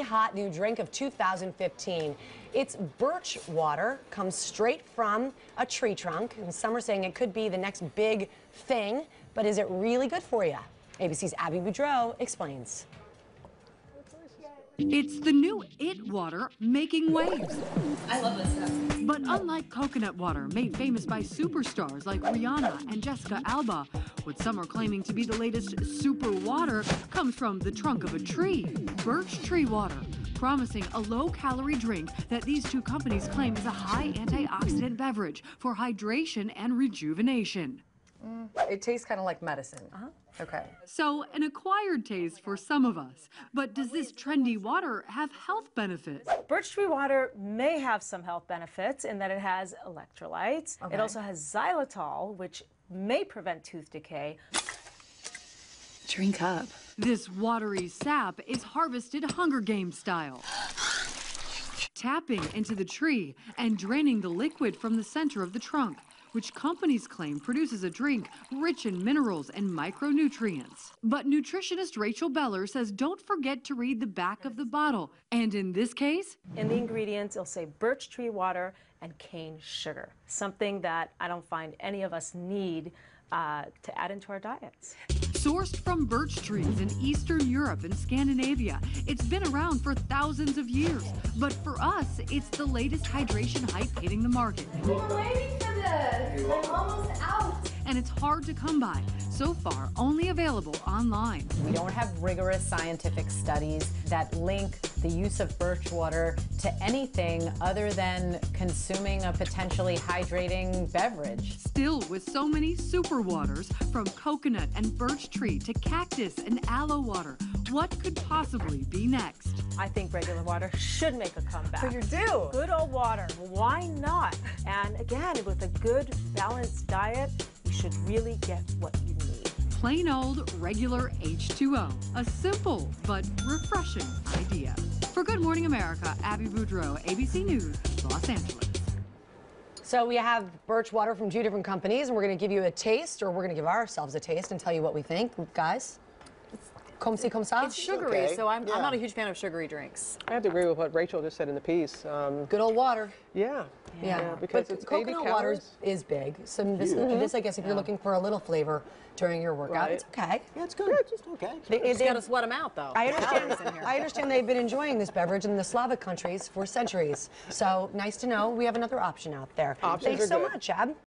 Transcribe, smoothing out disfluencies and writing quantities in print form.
hot new drink of 2015. It's birch water, comes straight from a tree trunk, and some are saying it could be the next big thing, but is it really good for you? ABC's Abby Boudreau explains. It's the new It water making waves. I love this stuff. But unlike coconut water, made famous by superstars like Rihanna and Jessica Alba, what some are claiming to be the latest super water comes from the trunk of a tree, birch tree water, promising a low-calorie drink that these two companies claim is a high antioxidant beverage for hydration and rejuvenation. It tastes kind of like medicine. Okay. So, an acquired taste for some of us. But does this trendy water have health benefits? Birch tree water may have some health benefits in that it has electrolytes. Okay. It also has xylitol, which may prevent tooth decay. Drink up. This watery sap is harvested Hunger Games style, tapping into the tree and draining the liquid from the center of the trunk, which companies claim produces a drink rich in minerals and micronutrients. But nutritionist Rachel Beller says don't forget to read the back of the bottle. And in this case, In the ingredients, it'll say birch tree water and cane sugar, something that I don't find any of us need to add into our diets. sourced from birch trees in Eastern Europe and Scandinavia, it's been around for thousands of years. But for us, it's the latest hydration hype hitting the market. We're waiting for this. I'm almost out. And it's hard to come by. So far, only available online. We don't have rigorous scientific studies that link the use of birch water to anything other than consuming a potentially hydrating beverage. Still, with so many super waters, from coconut and birch tree to cactus and aloe water, what could possibly be next? I think regular water should make a comeback. So you do? Good old water. Why not? And again, with a good, balanced diet, you should really get what you need. Plain old, regular H2O. A simple but refreshing idea. For Good Morning America, Abby Boudreau, ABC News, Los Angeles. So we have birch water from 2 different companies, and we're going to give you a taste, or we're going to give ourselves a taste and tell you what we think. Guys, comme ci, comme ça? It's sugary, okay. so I'm Yeah. not a huge fan of sugary drinks. I have to agree with what Rachel just said in the piece. Good old water. Yeah. Yeah, because but it's 80 coconut water calories. is big. So this, I guess, if you're looking for a little flavor during your workout, Right. it's okay. Yeah, it's good. It's okay. Just gotta sweat them out, though. I Calories understand. in here. I understand they've been enjoying this beverage in the Slavic countries for centuries. So nice to know we have another option out there. Options Thanks are so good. much, Ab.